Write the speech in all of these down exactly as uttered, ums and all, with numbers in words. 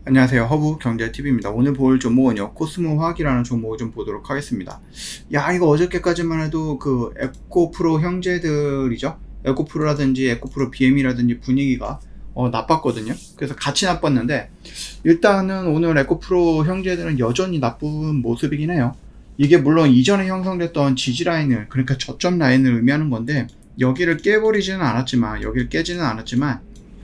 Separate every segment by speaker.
Speaker 1: 안녕하세요. 허브경제티비입니다. 오늘 볼 종목은요, 코스모 화학이라는 종목을 좀 보도록 하겠습니다. 야, 이거 어저께까지만 해도 그 에코프로 형제들이죠. 에코프로라든지 에코프로 비엠이라든지 분위기가 어, 나빴거든요. 그래서 같이 나빴는데, 일단은 오늘 에코프로 형제들은 여전히 나쁜 모습이긴 해요. 이게 물론 이전에 형성됐던 지지라인을, 그러니까 저점 라인을 의미하는 건데, 여기를 깨버리지는 않았지만, 여기를 깨지는 않았지만,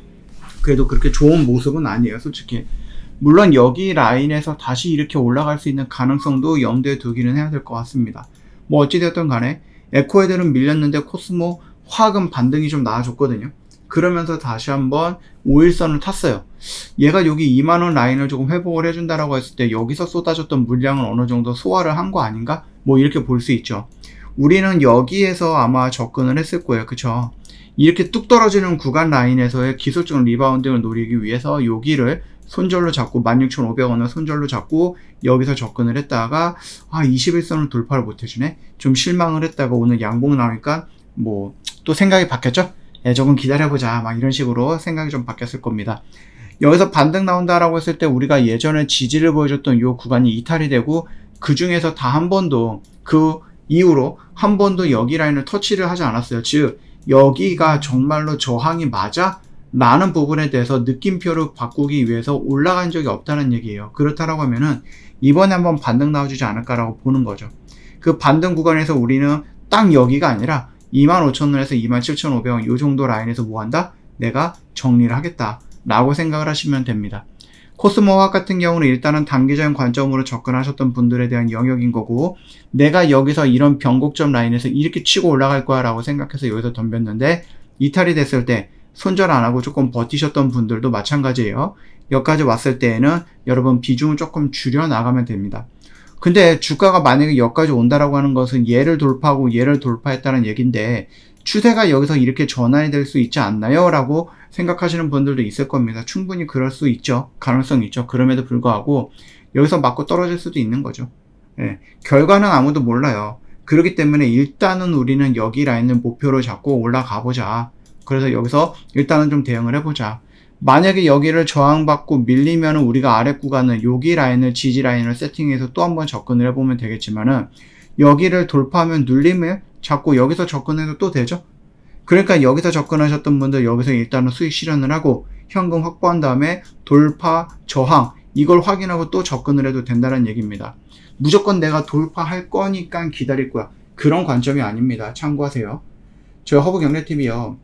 Speaker 1: 그래도 그렇게 좋은 모습은 아니에요, 솔직히. 물론 여기 라인에서 다시 이렇게 올라갈 수 있는 가능성도 염두에 두기는 해야 될 것 같습니다. 뭐 어찌되었든 간에 에코 애들은 밀렸는데 코스모 화학은 반등이 좀 나아졌거든요. 그러면서 다시 한번 오일선을 탔어요. 얘가 여기 이만 원 라인을 조금 회복을 해준다라고 했을 때 여기서 쏟아졌던 물량을 어느 정도 소화를 한 거 아닌가? 뭐 이렇게 볼 수 있죠. 우리는 여기에서 아마 접근을 했을 거예요. 그쵸? 이렇게 뚝 떨어지는 구간 라인에서의 기술적 리바운딩을 노리기 위해서 여기를 손절로 잡고 만 육천 오백 원을 손절로 잡고 여기서 접근을 했다가 아 이십일 선을 돌파를 못 해주네. 좀 실망을 했다가 오늘 양봉 나오니까 뭐 또 생각이 바뀌었죠. 예, 조금 기다려보자 막 이런 식으로 생각이 좀 바뀌었을 겁니다. 여기서 반등 나온다라고 했을 때 우리가 예전에 지지를 보여줬던 이 구간이 이탈이 되고 그 중에서 다 한 번도 그 이후로 한 번도 여기 라인을 터치를 하지 않았어요. 즉 여기가 정말로 저항이 맞아? 라는 부분에 대해서 느낌표를 바꾸기 위해서 올라간 적이 없다는 얘기예요. 그렇다라고 하면은 이번에 한번 반등 나와주지 않을까라고 보는 거죠. 그 반등 구간에서 우리는 딱 여기가 아니라 이만 오천 원에서 이만 칠천 오백 원 이 정도 라인에서 뭐 한다? 내가 정리를 하겠다 라고 생각을 하시면 됩니다. 코스모 화학 같은 경우는 일단은 단기적인 관점으로 접근하셨던 분들에 대한 영역인 거고, 내가 여기서 이런 변곡점 라인에서 이렇게 치고 올라갈 거야 라고 생각해서 여기서 덤볐는데 이탈이 됐을 때 손절 안 하고 조금 버티셨던 분들도 마찬가지예요. 여기까지 왔을 때에는 여러분 비중을 조금 줄여 나가면 됩니다. 근데 주가가 만약에 여기까지 온다라고 하는 것은 얘를 돌파하고 얘를 돌파했다는 얘기인데 추세가 여기서 이렇게 전환이 될 수 있지 않나요? 라고 생각하시는 분들도 있을 겁니다. 충분히 그럴 수 있죠. 가능성이 있죠. 그럼에도 불구하고 여기서 맞고 떨어질 수도 있는 거죠. 예, 결과는 아무도 몰라요. 그렇기 때문에 일단은 우리는 여기 라인을 목표로 잡고 올라가 보자. 그래서 여기서 일단은 좀 대응을 해보자. 만약에 여기를 저항받고 밀리면 우리가 아래 구간을 여기 라인을 지지 라인을 세팅해서 또 한번 접근을 해보면 되겠지만은 여기를 돌파하면 눌림을 잡고 여기서 접근해도 또 되죠. 그러니까 여기서 접근하셨던 분들 여기서 일단은 수익 실현을 하고 현금 확보한 다음에 돌파 저항 이걸 확인하고 또 접근을 해도 된다는 얘기입니다. 무조건 내가 돌파할 거니까 기다릴 거야 그런 관점이 아닙니다. 참고하세요. 저희 허브경제티비요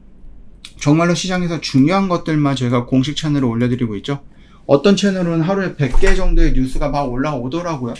Speaker 1: 정말로 시장에서 중요한 것들만 저희가 공식 채널을 올려드리고 있죠. 어떤 채널은 하루에 백 개 정도의 뉴스가 막 올라오더라고요.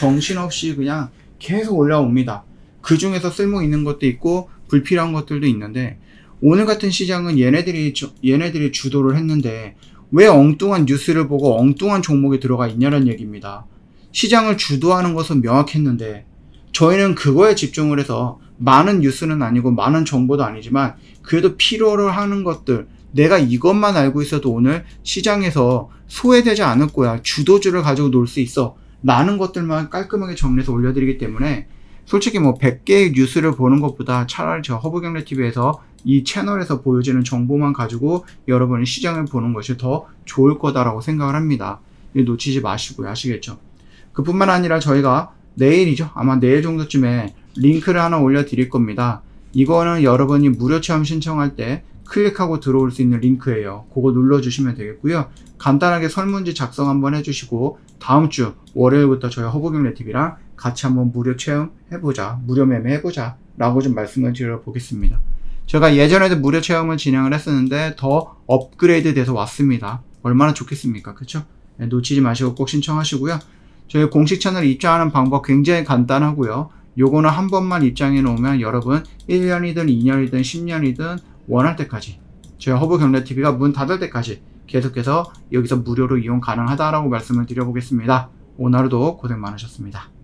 Speaker 1: 정신없이 그냥 계속 올라옵니다. 그 중에서 쓸모 있는 것도 있고 불필요한 것들도 있는데 오늘 같은 시장은 얘네들이 얘네들이 주도를 했는데 왜 엉뚱한 뉴스를 보고 엉뚱한 종목에 들어가 있냐는 얘기입니다. 시장을 주도하는 것은 명확했는데 저희는 그거에 집중을 해서 많은 뉴스는 아니고 많은 정보도 아니지만 그래도 필요로 하는 것들 내가 이것만 알고 있어도 오늘 시장에서 소외되지 않을 거야 주도주를 가지고 놀 수 있어 라는 것들만 깔끔하게 정리해서 올려드리기 때문에 솔직히 뭐 백 개의 뉴스를 보는 것보다 차라리 저 허브경제티비에서 이 채널에서 보여지는 정보만 가지고 여러분이 시장을 보는 것이 더 좋을 거다라고 생각을 합니다. 놓치지 마시고요. 아시겠죠? 그뿐만 아니라 저희가 내일이죠. 아마 내일 정도쯤에 링크를 하나 올려드릴 겁니다. 이거는 여러분이 무료 체험 신청할 때 클릭하고 들어올 수 있는 링크예요. 그거 눌러주시면 되겠고요. 간단하게 설문지 작성 한번 해주시고 다음 주 월요일부터 저희 허브경제티비랑 같이 한번 무료 체험 해보자. 무료 매매 해보자. 라고 좀 말씀을 드려보겠습니다. 제가 예전에도 무료 체험을 진행을 했었는데 더 업그레이드 돼서 왔습니다. 얼마나 좋겠습니까? 그쵸? 네, 놓치지 마시고 꼭 신청하시고요. 저희 공식 채널 입장하는 방법 굉장히 간단하고요. 요거는 한 번만 입장해 놓으면 여러분 일 년이든 이 년이든 십 년이든 원할 때까지 저희 허브경제티비가 문 닫을 때까지 계속해서 여기서 무료로 이용 가능하다라고 말씀을 드려보겠습니다. 오늘 하루도 고생 많으셨습니다.